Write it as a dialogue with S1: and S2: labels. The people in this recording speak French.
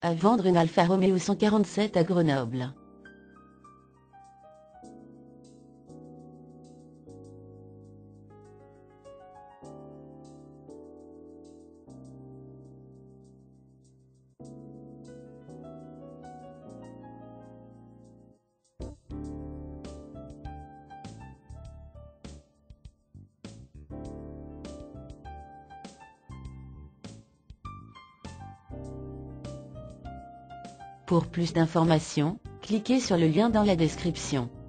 S1: À vendre une Alfa Romeo 147 à Grenoble. Pour plus d'informations, cliquez sur le lien dans la description.